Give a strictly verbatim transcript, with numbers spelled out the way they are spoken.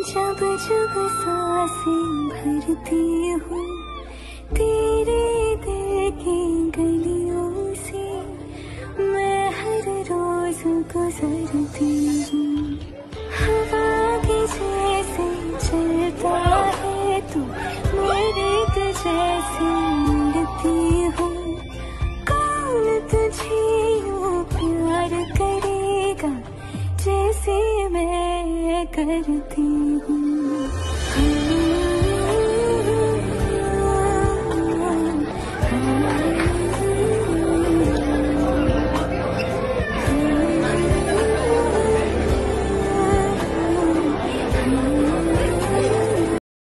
जब जब सांसें भरती हूँ तेरे दिल की गलियों से, मैं हर रोज गुजरती हूँ। हवा के जैसे चलता है तू, मेरे जैसे